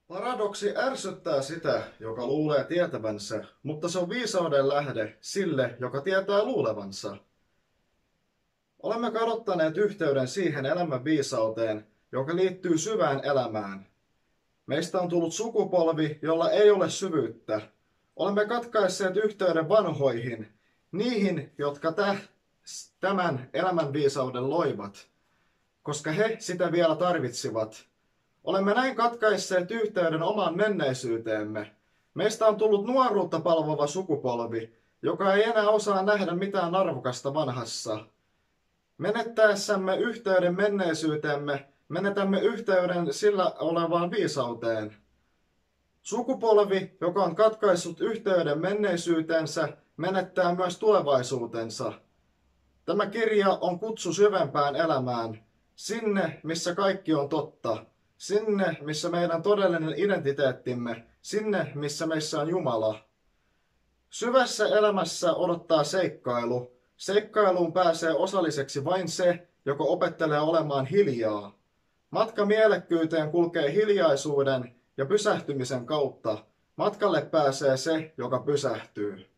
Paradoksi ärsyttää sitä, joka luulee tietävänsä, mutta se on viisauden lähde sille, joka tietää luulevansa. Olemme kadottaneet yhteyden siihen elämän viisauteen, joka liittyy syvään elämään. Meistä on tullut sukupolvi, jolla ei ole syvyyttä. Olemme katkaisseet yhteyden vanhoihin, niihin, jotka tämän elämän viisauden loivat, koska he sitä vielä tarvitsivat. Olemme näin katkaisseet yhteyden omaan menneisyyteemme. Meistä on tullut nuoruutta palvova sukupolvi, joka ei enää osaa nähdä mitään arvokasta vanhassa. Menettäessämme yhteyden menneisyyteemme, menetämme yhteyden sillä olevaan viisauteen. Sukupolvi, joka on katkaissut yhteyden menneisyytensä, menettää myös tulevaisuutensa. Tämä kirja on kutsu syvempään elämään, sinne missä kaikki on totta. Sinne, missä meidän todellinen identiteettimme, sinne, missä meissä on Jumala. Syvässä elämässä odottaa seikkailu. Seikkailuun pääsee osalliseksi vain se, joka opettelee olemaan hiljaa. Matka mielekkyyteen kulkee hiljaisuuden ja pysähtymisen kautta. Matkalle pääsee se, joka pysähtyy.